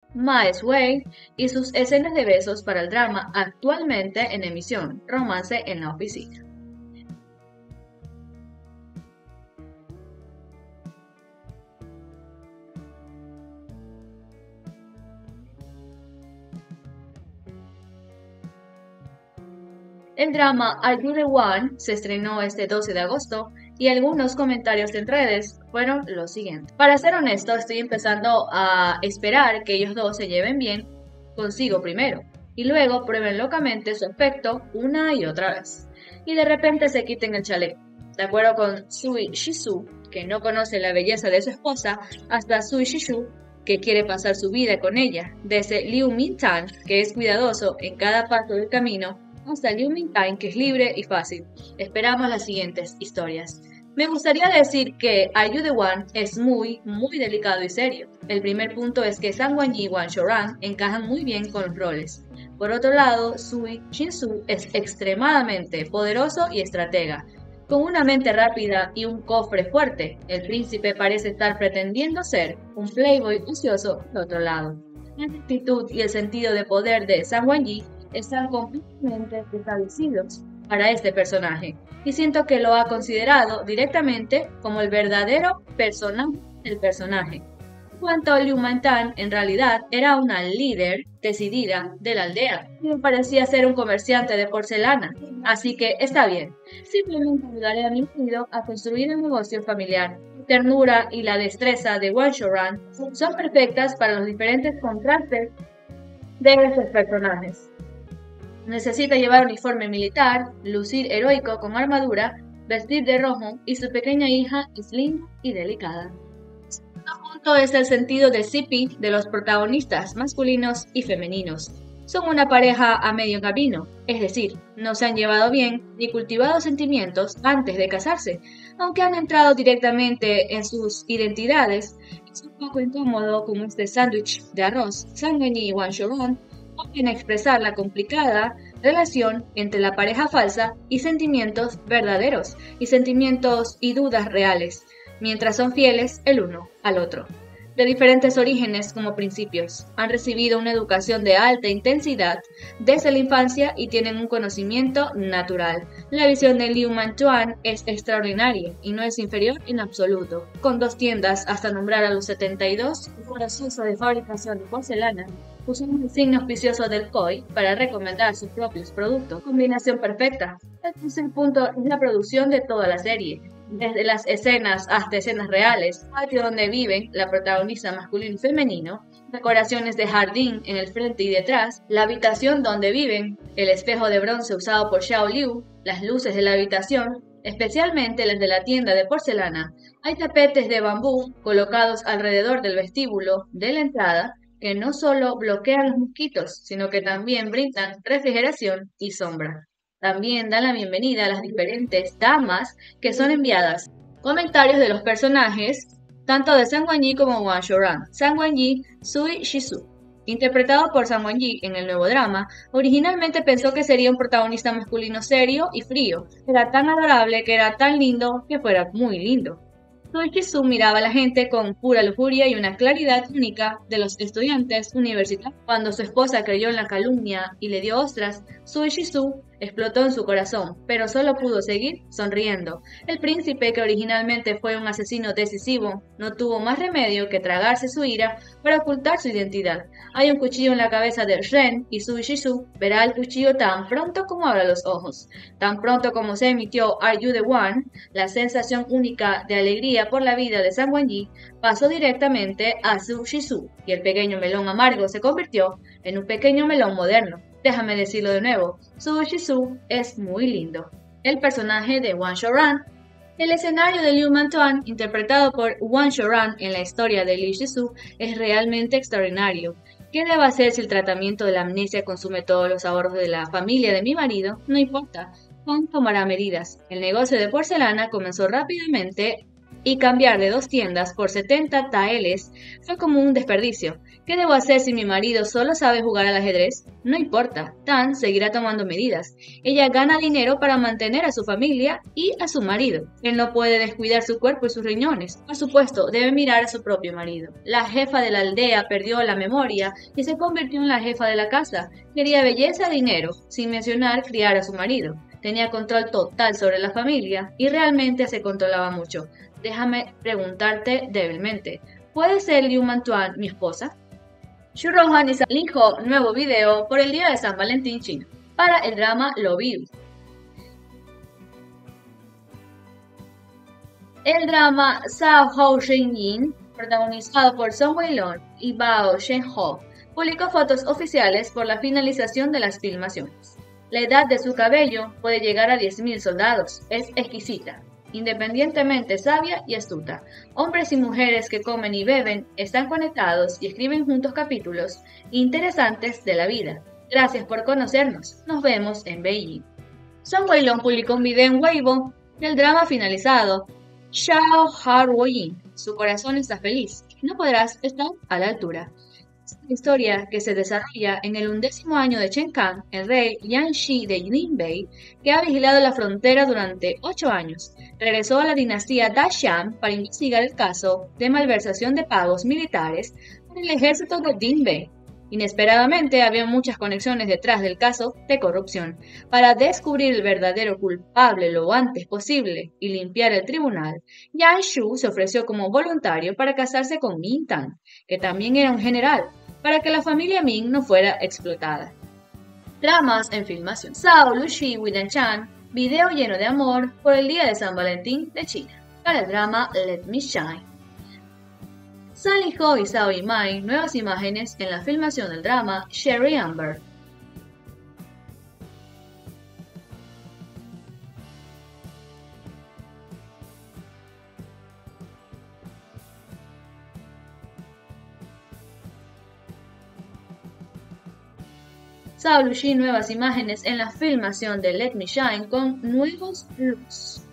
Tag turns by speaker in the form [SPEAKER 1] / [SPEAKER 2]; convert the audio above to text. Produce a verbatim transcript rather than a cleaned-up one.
[SPEAKER 1] Miles Way y sus escenas de besos para el drama actualmente en emisión, Romance en la Oficina. El drama Are You the One se estrenó este doce de agosto y algunos comentarios en redes fueron los siguientes. Para ser honesto, estoy empezando a esperar que ellos dos se lleven bien consigo primero y luego prueben locamente su aspecto una y otra vez. Y de repente se quiten el chaleco. De acuerdo con Sui Shisu, que no conoce la belleza de su esposa, hasta Sui Shishu, que quiere pasar su vida con ella, desde Liu Mintan, que es cuidadoso en cada paso del camino, hasta Liu Mingtai, que es libre y fácil. Esperamos las siguientes historias. Me gustaría decir que Are You the One es muy, muy delicado y serio. El primer punto es que Sang Wan-yi y Wan Shou-ran encajan muy bien con los roles. Por otro lado, Sui Shin-soo es extremadamente poderoso y estratega. Con una mente rápida y un cofre fuerte, el príncipe parece estar pretendiendo ser un playboy ocioso de otro lado. La actitud y el sentido de poder de Sang Wan-yi están completamente establecidos para este personaje y siento que lo ha considerado directamente como el verdadero personaje del personaje. En cuanto a Liu Mantan, en realidad era una líder decidida de la aldea y parecía ser un comerciante de porcelana, así que está bien. Simplemente ayudaré a mi marido a construir el negocio familiar. La ternura y la destreza de Wan Shou-ran son perfectas para los diferentes contrastes de estos personajes. Necesita llevar uniforme militar, lucir heroico con armadura, vestir de rojo y su pequeña hija es linda y delicada. El segundo punto es el sentido de C P de los protagonistas masculinos y femeninos. Son una pareja a medio camino, es decir, no se han llevado bien ni cultivado sentimientos antes de casarse, aunque han entrado directamente en sus identidades. Es un poco incómodo como este sándwich de arroz. Sang Wan-yi y Wan Shou-ran pueden expresar la complicada relación entre la pareja falsa y sentimientos verdaderos y sentimientos y dudas reales, mientras son fieles el uno al otro. De diferentes orígenes como principios, han recibido una educación de alta intensidad desde la infancia y tienen un conocimiento natural. La visión de Liu Mantuan es extraordinaria y no es inferior en absoluto. Con dos tiendas hasta nombrar a los setenta y dos, un proceso de fabricación de porcelana, usando el signo auspicioso del Koi para recomendar sus propios productos. Combinación perfecta. El tercer punto es la producción de toda la serie. Desde las escenas hasta escenas reales, patio donde viven la protagonista masculino y femenino, decoraciones de jardín en el frente y detrás, la habitación donde viven, el espejo de bronce usado por Xiao Liu, las luces de la habitación, especialmente las de la tienda de porcelana. Hay tapetes de bambú colocados alrededor del vestíbulo de la entrada que no solo bloquean los mosquitos, sino que también brindan refrigeración y sombra. También dan la bienvenida a las diferentes damas que son enviadas. Comentarios de los personajes, tanto de Sang Wan-yi como Wan Shou-ran. Sang Wan-yi, Sui Shisu. Interpretado por Sang Wan-yi en el nuevo drama, originalmente pensó que sería un protagonista masculino serio y frío. Era tan adorable que era tan lindo que fuera muy lindo. Sui Shisu miraba a la gente con pura lujuria y una claridad única de los estudiantes universitarios. Cuando su esposa creyó en la calumnia y le dio ostras, Sui Shisu explotó en su corazón, pero solo pudo seguir sonriendo. El príncipe, que originalmente fue un asesino decisivo, no tuvo más remedio que tragarse su ira para ocultar su identidad. Hay un cuchillo en la cabeza de Ren y Sui Shisu verá el cuchillo tan pronto como abra los ojos. Tan pronto como se emitió Are You the One, la sensación única de alegría por la vida de Sang Wan-yi pasó directamente a Sui Shisu y el pequeño melón amargo se convirtió en un pequeño melón moderno. Déjame decirlo de nuevo, Sui Shisu es muy lindo. El personaje de Wan Shou-ran. El escenario de Liu Mantuan, interpretado por Wan Shou-ran en la historia de Liu Shisu, es realmente extraordinario. ¿Qué debo hacer si el tratamiento de la amnesia consume todos los ahorros de la familia de mi marido? No importa, Juan tomará medidas. El negocio de porcelana comenzó rápidamente y cambiar de dos tiendas por setenta taeles fue como un desperdicio. ¿Qué debo hacer si mi marido solo sabe jugar al ajedrez? No importa, Tan seguirá tomando medidas. Ella gana dinero para mantener a su familia y a su marido. Él no puede descuidar su cuerpo y sus riñones. Por supuesto, debe mirar a su propio marido. La jefa de la aldea perdió la memoria y se convirtió en la jefa de la casa. Quería belleza y dinero, sin mencionar criar a su marido. Tenía control total sobre la familia y realmente se controlaba mucho. Déjame preguntarte débilmente, ¿puede ser Liu Mantuan mi esposa? Xu Rohan y Lin Ho, nuevo video por el día de San Valentín chino, para el drama Love You. El drama Sao Hou Shen Yin, protagonizado por Song Wei-long y Bao Shen-ho, publicó fotos oficiales por la finalización de las filmaciones. La edad de su cabello puede llegar a diez mil soldados, es exquisita, independientemente sabia y astuta. Hombres y mujeres que comen y beben están conectados y escriben juntos capítulos interesantes de la vida. Gracias por conocernos. Nos vemos en Beijing. Song Wei-long publicó un video en Weibo del drama finalizado. Xiao Harwoyin, su corazón está feliz. No podrás estar a la altura. Es una historia que se desarrolla en el undécimo año de Chen Kang, el rey Yanxi de Ninbei, que ha vigilado la frontera durante ocho años. Regresó a la dinastía Daxian para investigar el caso de malversación de pagos militares por el ejército de Ninbei. Inesperadamente, había muchas conexiones detrás del caso de corrupción. Para descubrir el verdadero culpable lo antes posible y limpiar el tribunal, Yang Shu se ofreció como voluntario para casarse con Min Tan, que también era un general, para que la familia Ming no fuera explotada. Dramas en filmación. Sao Lushi Widan Chan, video lleno de amor por el día de San Valentín de China, para el drama Let Me Shine. San Li Ho y Zhao Yimai, nuevas imágenes en la filmación del drama Sherry Amber. Zhao Lushi, nuevas imágenes en la filmación de Let Me Shine con nuevos looks.